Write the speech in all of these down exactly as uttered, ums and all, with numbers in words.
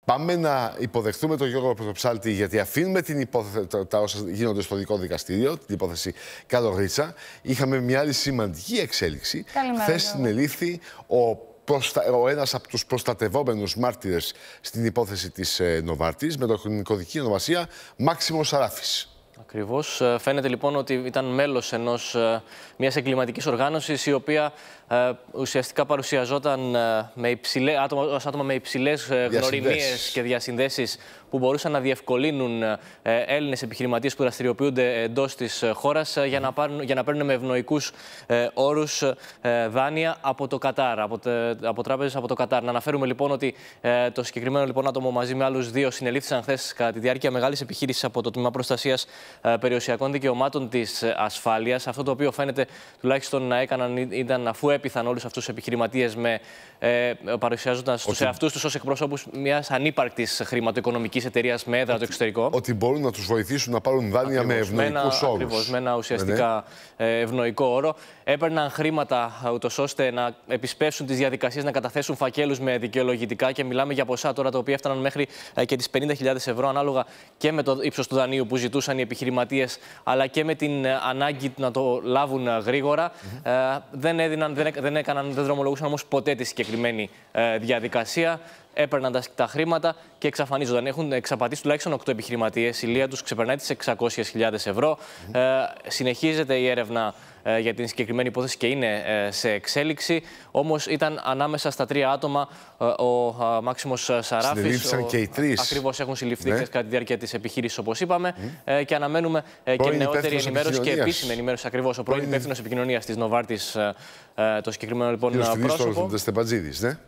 Πάμε να υποδεχτούμε τον Γιώργο Πρωτοψάλτη, γιατί αφήνουμε την υπόθεση, τα, τα όσα γίνονται στο δικό δικαστήριο, την υπόθεση Καλογρίτσα. Είχαμε μια άλλη σημαντική εξέλιξη. Χθες συνελήφθη ο, προστα... ο ένας από τους προστατευόμενους μάρτυρες στην υπόθεση της ε, Νοβάρτης, με το κωδική ονομασία Μάξιμος Σαράφης. Ακριβώς. Φαίνεται λοιπόν ότι ήταν μέλος ενός, μιας εγκληματικής οργάνωσης, η οποία ε, ουσιαστικά παρουσιαζόταν ε, με υψηλέ, άτομα, ως άτομα με υψηλές γνωριμίες και διασυνδέσεις που μπορούσαν να διευκολύνουν ε, Έλληνες επιχειρηματίες που δραστηριοποιούνται εντός της χώρας ε, για, να πάρουν, για να παίρνουν με ευνοϊκούς ε, όρους ε, δάνεια από το Κατάρ, από, τε, από τράπεζες από το Κατάρ. Να αναφέρουμε λοιπόν ότι ε, το συγκεκριμένο λοιπόν άτομο μαζί με άλλους δύο συνελήφθησαν χθες κατά τη διάρκεια μεγάλης επιχείρησης από το Τμήμα Προστασίας Περιουσιακών Δικαιωμάτων της Ασφάλειας. Αυτό το οποίο φαίνεται τουλάχιστον να έκαναν ήταν αφού έπειθαν όλους αυτούς τους επιχειρηματίες με ε, παρουσιάζοντας τους εαυτούς τους ως εκπρόσωπους μιας ανύπαρκτης χρηματοοικονομικής εταιρείας με έδρα το εξωτερικό. Ότι μπορούν να τους βοηθήσουν να πάρουν δάνεια με ευνοϊκούς όρους. Ακριβώς, με ένα ουσιαστικά ναι, ναι. ευνοϊκό όρο. Έπαιρναν χρήματα ούτως ώστε να επισπεύσουν τις διαδικασίες, να καταθέσουν φακέλους με δικαιολογητικά, και μιλάμε για ποσά τώρα τα οποία έφταναν μέχρι και τις πενήντα χιλιάδες ευρώ, ανάλογα και με το ύψος του δανείου που ζητούσαν οι επιχειρηματίες, αλλά και με την ανάγκη να το λάβουν γρήγορα. Mm-hmm. ε, δεν, έδιναν, δεν, δεν, έκαναν, δεν δρομολογούσαν όμως ποτέ τη συγκεκριμένη ε, διαδικασία. Έπαιρναν τα, τα χρήματα και εξαφανίζονταν. Έχουν εξαπατήσει τουλάχιστον οκτώ επιχειρηματίες. Η λία τους ξεπερνάει τις εξακόσιες χιλιάδες ευρώ. Mm-hmm. ε, συνεχίζεται η έρευνα ε, για την συγκεκριμένη υπόθεση και είναι ε, σε εξέλιξη. Όμως ήταν ανάμεσα στα τρία άτομα ε, ο ε, Μάξιμος Σαράφης. Συνελήφθησαν και οι τρεις. Ακριβώς, έχουν συλληφθεί ναι. κατά τη διάρκεια της επιχείρησης, όπως είπαμε. Mm-hmm. ε, και αναμένουμε ε, και νεότερη ενημέρωση και επίσημη ενημέρωση. Ακριβώς. Ο πρώην υπεύθυνος επικοινωνίας της Νοβάρτης, ε, ε, το συγκεκριμένο λοιπόν πρόσωπο. Ναι.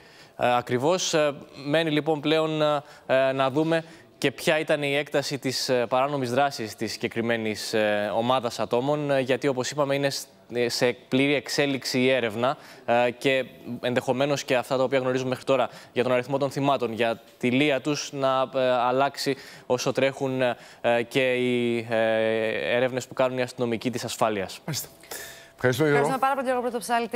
Ε, ακριβώς. Ε, μένει λοιπόν πλέον ε, να δούμε και ποια ήταν η έκταση της ε, παράνομης δράσης της συγκεκριμένης ε, ομάδας ατόμων, ε, γιατί όπως είπαμε είναι σε πλήρη εξέλιξη η έρευνα ε, και ενδεχομένως και αυτά τα οποία γνωρίζουμε μέχρι τώρα για τον αριθμό των θυμάτων, για τη λία τους να ε, αλλάξει όσο τρέχουν ε, και οι ε, έρευνες που κάνουν οι αστυνομικοί της ασφάλειας. Ευχαριστώ, Γιώργο. Ευχαριστούμε πάρα πολύ, Γιώργο Πρωτοψάλτη.